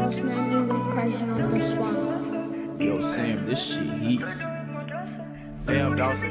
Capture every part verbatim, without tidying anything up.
Bossman, you went crazy on this one. Yo, Sam, this shit heat. Damn, Dawson.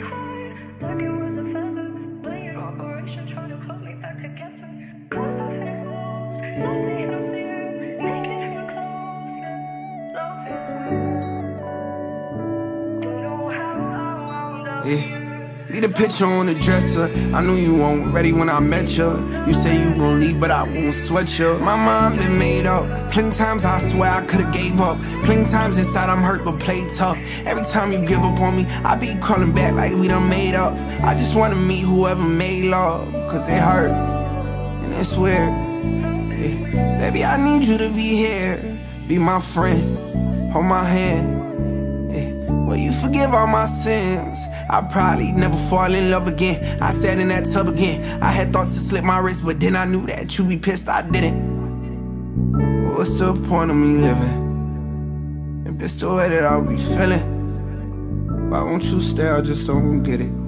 Yeah. Leave the picture on the dresser. I knew you weren't ready when I met you. You say you gon' leave, but I won't sweat you. My mind been made up. Plenty times I swear I could've gave up. Plenty times inside I'm hurt but play tough. Every time you give up on me, I be calling back like we done made up. I just wanna meet whoever made love, cause it hurt, and it's weird. Yeah. Baby, I need you to be here. Be my friend, hold my hand. Will you forgive all my sins? I'll probably never fall in love again. I sat in that tub again. I had thoughts to slip my wrist, but then I knew that you'd be pissed I didn't. But what's the point of me living if it's the way that I'll be feeling? Why won't you stay? I just don't get it.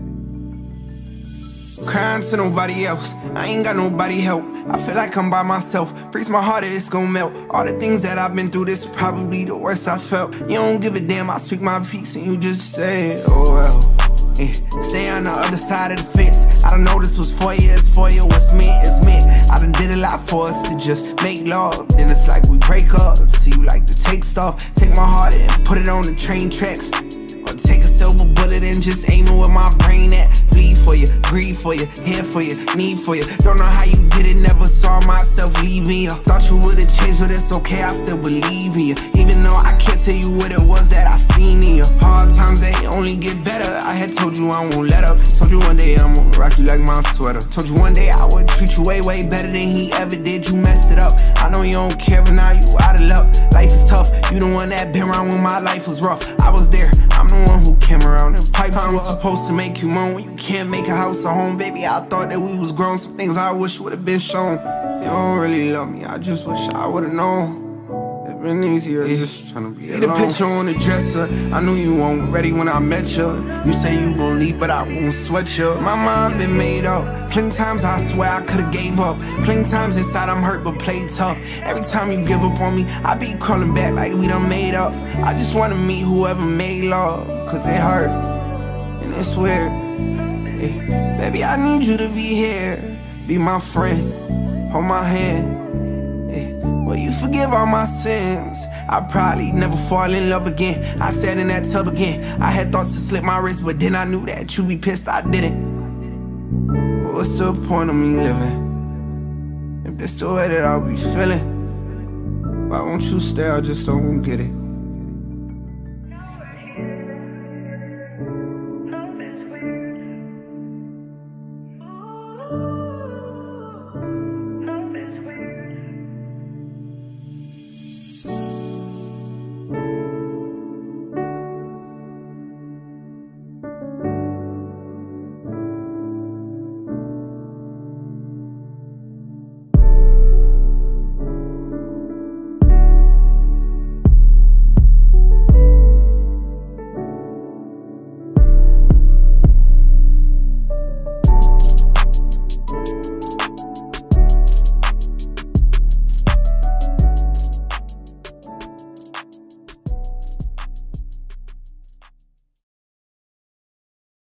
Crying to nobody else, I ain't got nobody help. I feel like I'm by myself, freeze my heart, it's gon' melt. All the things that I've been through, this is probably the worst I felt. You don't give a damn, I speak my peace and you just say, oh well. Yeah. Stay on the other side of the fence. I don't know this was for you, it's for you, what's meant is meant. I done did a lot for us to just make love. Then it's like we break up, see you like to take stuff. Take my heart and put it on the train tracks. Or take a silver bullet and just aim it with my brain at. Bleed for you, grieve for you, here for you, need for you. Don't know how you did it, never saw myself leaving you. Thought you would've changed, but it's okay, I still believe in you. Even though I can't tell you what it was that I seen in you. Hard times, they only get better. I had told you I won't let up. Told you one day I'm gonna rock you like my sweater. Told you one day I would treat you way, way better than he ever did. You messed it up. I know you don't care, but now you out of luck. Life is tough, you the one that been around when my life was rough. I was there, I'm the one who came around and piped you up. Supposed to make you moan when you can't make a house a home. Baby, I thought that we was grown. Some things I wish would've been shown. You don't really love me, I just wish I would've known. It's been easier just trying to be alone. Leave the picture on the dresser. I knew you weren't ready when I met you. You say you gon' leave, but I won't sweat you. My mind been made up. Plenty times I swear I could've gave up. Plenty times inside I'm hurt but play tough. Every time you give up on me, I be calling back like we done made up. I just wanna meet whoever made love, cause it hurt, and it's weird. Yeah. Baby, I need you to be here. Be my friend, hold my hand. Will you forgive all my sins? I'll probably never fall in love again. I sat in that tub again. I had thoughts to slip my wrist, but then I knew that you'd be pissed I didn't. But what's the point of me living if it's the way that I'll be feeling? Why won't you stay? I just don't get it.